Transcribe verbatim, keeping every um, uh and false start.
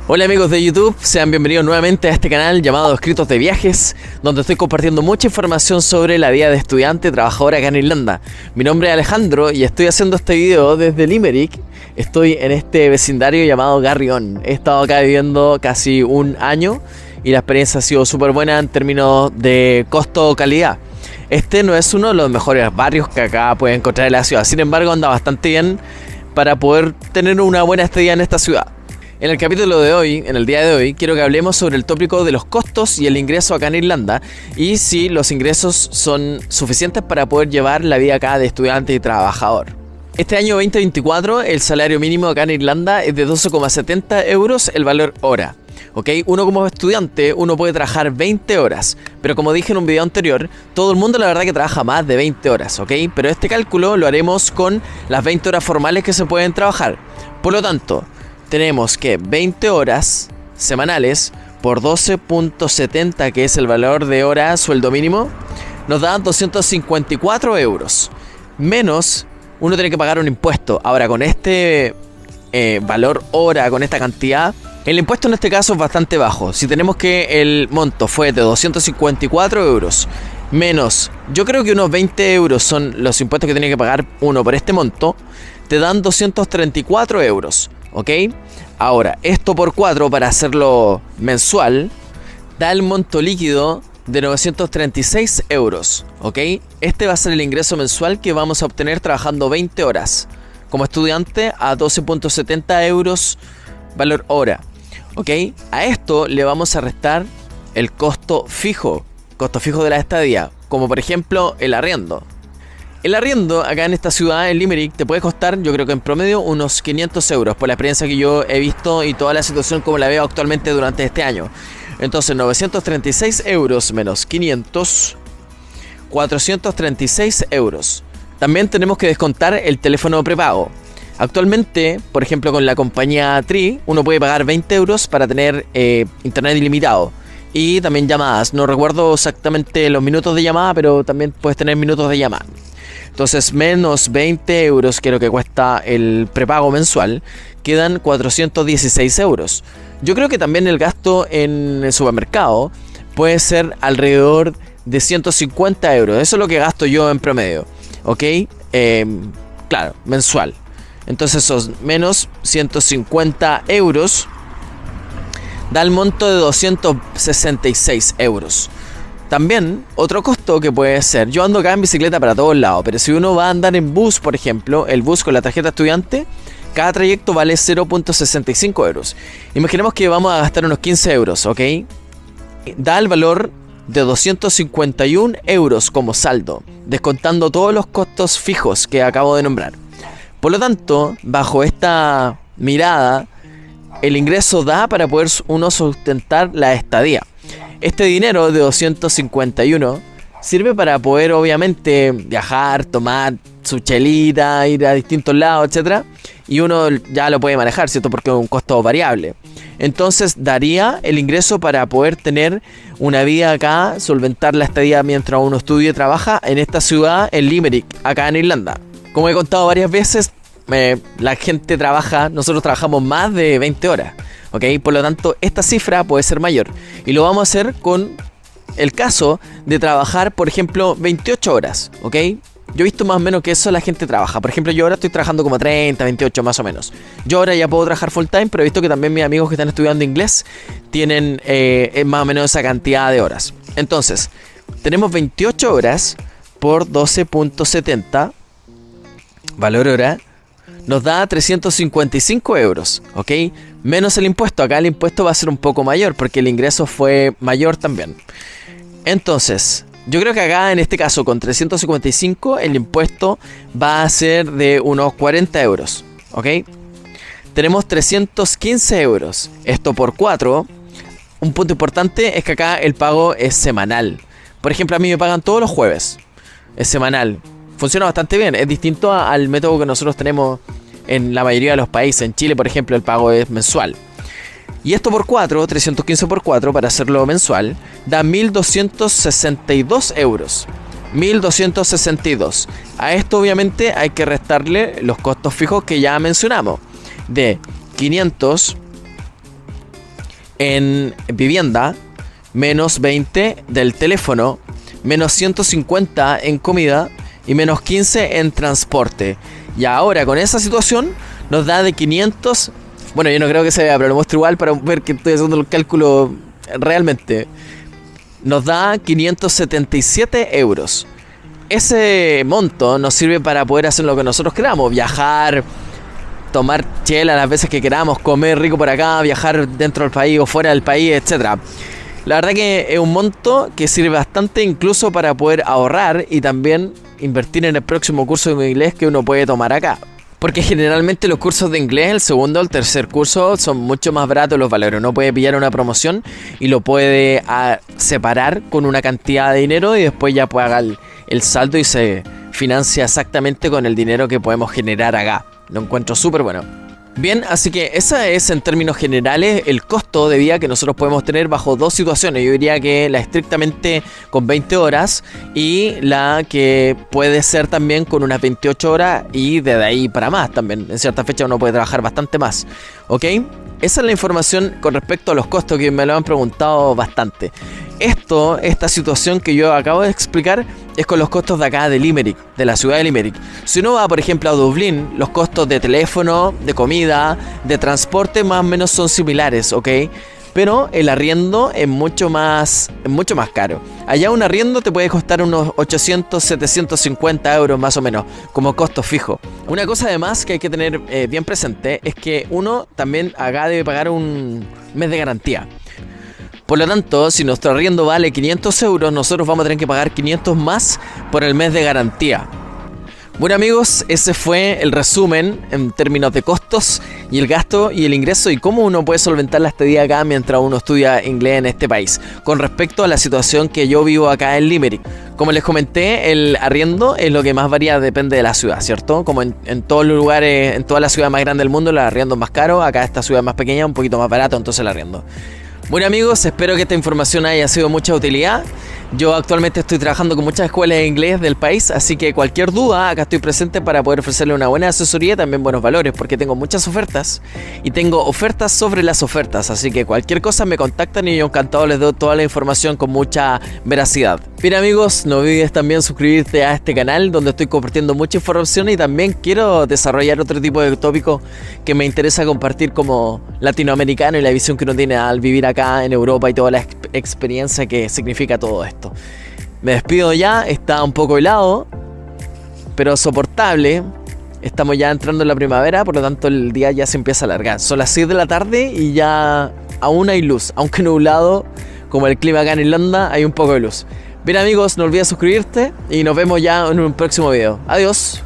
Hola amigos de YouTube, sean bienvenidos nuevamente a este canal llamado Escritos de Viajes, donde estoy compartiendo mucha información sobre la vida de estudiante trabajador acá en Irlanda. Mi nombre es Alejandro y estoy haciendo este video desde Limerick. Estoy en este vecindario llamado Garryowen. He estado acá viviendo casi un año y la experiencia ha sido súper buena en términos de costo-calidad. Este no es uno de los mejores barrios que acá pueden encontrar en la ciudad, sin embargo anda bastante bien para poder tener una buena estadía en esta ciudad. En el capítulo de hoy, en el día de hoy, quiero que hablemos sobre el tópico de los costos y el ingreso acá en Irlanda y si los ingresos son suficientes para poder llevar la vida acá de estudiante y trabajador. Este año veinte veinticuatro el salario mínimo acá en Irlanda es de doce coma setenta euros el valor hora. ¿Ok? Uno como estudiante, uno puede trabajar veinte horas, pero como dije en un video anterior, todo el mundo la verdad que trabaja más de veinte horas, ¿ok? Pero este cálculo lo haremos con las veinte horas formales que se pueden trabajar. Por lo tanto, tenemos que veinte horas semanales por doce coma setenta, que es el valor de hora sueldo mínimo, nos da doscientos cincuenta y cuatro euros. Menos, uno tiene que pagar un impuesto. Ahora, con este eh, valor hora, con esta cantidad, el impuesto en este caso es bastante bajo. Si tenemos que el monto fue de doscientos cincuenta y cuatro euros, menos, yo creo que unos veinte euros son los impuestos que tiene que pagar uno por este monto, te dan doscientos treinta y cuatro euros. ¿Ok? Ahora, esto por cuatro para hacerlo mensual da el monto líquido de novecientos treinta y seis euros. ¿Ok? Este va a ser el ingreso mensual que vamos a obtener trabajando veinte horas como estudiante a doce coma setenta euros valor hora. ¿Ok? A esto le vamos a restar el costo fijo, costo fijo de la estadía, como por ejemplo el arriendo. El arriendo acá en esta ciudad, en Limerick, te puede costar, yo creo que en promedio, unos quinientos euros, por la experiencia que yo he visto y toda la situación como la veo actualmente durante este año. Entonces, novecientos treinta y seis euros menos quinientos, cuatrocientos treinta y seis euros. También tenemos que descontar el teléfono prepago. Actualmente, por ejemplo, con la compañía Tri, uno puede pagar veinte euros para tener eh, internet ilimitado. Y también llamadas. No recuerdo exactamente los minutos de llamada, pero también puedes tener minutos de llamada. Entonces, menos veinte euros, que es lo que cuesta el prepago mensual, quedan cuatrocientos dieciséis euros. Yo creo que también el gasto en el supermercado puede ser alrededor de ciento cincuenta euros. Eso es lo que gasto yo en promedio. ¿Ok? Eh, claro, mensual. Entonces, esos menos ciento cincuenta euros da el monto de doscientos sesenta y seis euros. También, otro costo que puede ser, yo ando acá en bicicleta para todos lados, pero si uno va a andar en bus, por ejemplo, el bus con la tarjeta estudiante, cada trayecto vale cero coma sesenta y cinco euros. Imaginemos que vamos a gastar unos quince euros, ¿ok? Da el valor de doscientos cincuenta y un euros como saldo, descontando todos los costos fijos que acabo de nombrar. Por lo tanto, bajo esta mirada, el ingreso da para poder uno sustentar la estadía. Este dinero de doscientos cincuenta y uno sirve para poder obviamente viajar, tomar su chelita, ir a distintos lados, etcétera. Y uno ya lo puede manejar, ¿cierto? Porque es un costo variable. Entonces daría el ingreso para poder tener una vida acá, solventar la estadía mientras uno estudia y trabaja en esta ciudad, en Limerick, acá en Irlanda. Como he contado varias veces, eh, la gente trabaja, nosotros trabajamos más de veinte horas. ¿Ok? Por lo tanto, esta cifra puede ser mayor. Y lo vamos a hacer con el caso de trabajar, por ejemplo, veintiocho horas. ¿Ok? Yo he visto más o menos que eso la gente trabaja. Por ejemplo, yo ahora estoy trabajando como treinta, veintiocho más o menos. Yo ahora ya puedo trabajar full time, pero he visto que también mis amigos que están estudiando inglés tienen eh, más o menos esa cantidad de horas. Entonces, tenemos veintiocho horas por doce coma setenta, valor hora, nos da trescientos cincuenta y cinco euros, ¿ok? Menos el impuesto. Acá el impuesto va a ser un poco mayor porque el ingreso fue mayor también. Entonces, yo creo que acá en este caso con trescientos cincuenta y cinco el impuesto va a ser de unos cuarenta euros, ¿ok? Tenemos trescientos quince euros. Esto por cuatro. Un punto importante es que acá el pago es semanal. Por ejemplo, a mí me pagan todos los jueves. Es semanal. Funciona bastante bien. Es distinto a, al método que nosotros tenemos en la mayoría de los países. En Chile, por ejemplo, el pago es mensual. Y esto por cuatro, trescientos quince por cuatro, para hacerlo mensual, da mil doscientos sesenta y dos euros. mil doscientos sesenta y dos. A esto obviamente hay que restarle los costos fijos que ya mencionamos. De quinientos, en vivienda, menos veinte del teléfono, menos ciento cincuenta en comida y menos quince en transporte. Y ahora con esa situación nos da de quinientos. Bueno, yo no creo que se vea, pero lo muestro igual para ver que estoy haciendo el cálculo realmente. Nos da quinientos setenta y siete euros. Ese monto nos sirve para poder hacer lo que nosotros queramos: viajar, tomar chela las veces que queramos, comer rico por acá, viajar dentro del país o fuera del país, etcétera. La verdad que es un monto que sirve bastante incluso para poder ahorrar y también invertir en el próximo curso de inglés que uno puede tomar acá. Porque generalmente los cursos de inglés, el segundo o el tercer curso, son mucho más baratos los valores. Uno puede pillar una promoción y lo puede a, separar con una cantidad de dinero y después ya puede hacer el, el saldo y se financia exactamente con el dinero que podemos generar acá. Lo encuentro súper bueno. Bien, así que ese es en términos generales el costo de vida que nosotros podemos tener bajo dos situaciones. Yo diría que la estrictamente con veinte horas y la que puede ser también con unas veintiocho horas y desde ahí para más también. En cierta fecha uno puede trabajar bastante más, ¿ok? Esa es la información con respecto a los costos, que me lo han preguntado bastante. Esto, esta situación que yo acabo de explicar es con los costos de acá de Limerick, de la ciudad de Limerick. Si uno va por ejemplo a Dublín, los costos de teléfono, de comida, de transporte más o menos son similares, ¿ok? Pero el arriendo es mucho más, es mucho más caro. Allá un arriendo te puede costar unos ochocientos, setecientos cincuenta euros más o menos, como costo fijo. Una cosa además que hay que tener eh, bien presente es que uno también acá debe pagar un mes de garantía. Por lo tanto, si nuestro arriendo vale quinientos euros, nosotros vamos a tener que pagar quinientos más por el mes de garantía. Bueno amigos, ese fue el resumen en términos de costos y el gasto y el ingreso y cómo uno puede solventar la estadía acá mientras uno estudia inglés en este país. Con respecto a la situación que yo vivo acá en Limerick, como les comenté, el arriendo es lo que más varía, depende de la ciudad, ¿cierto? Como en, en todos los lugares, en todas las ciudades más grandes del mundo, el arriendo es más caro. Acá esta ciudad más pequeña, un poquito más barato, entonces el arriendo. Bueno amigos, espero que esta información haya sido de mucha utilidad. Yo actualmente estoy trabajando con muchas escuelas de inglés del país, así que cualquier duda, acá estoy presente para poder ofrecerle una buena asesoría y también buenos valores, porque tengo muchas ofertas y tengo ofertas sobre las ofertas, así que cualquier cosa me contactan y yo encantado les doy toda la información con mucha veracidad. Bien amigos, no olvides también suscribirte a este canal donde estoy compartiendo mucha información y también quiero desarrollar otro tipo de tópico que me interesa compartir como latinoamericano y la visión que uno tiene al vivir acá en Europa y toda la exp- experiencia que significa todo esto. Me despido ya, está un poco helado, pero soportable. Estamos ya entrando en la primavera, por lo tanto el día ya se empieza a alargar. Son las seis de la tarde y ya aún hay luz, aunque nublado como el clima acá en Irlanda, hay un poco de luz. Bien amigos, no olvides suscribirte y nos vemos ya en un próximo video. Adiós.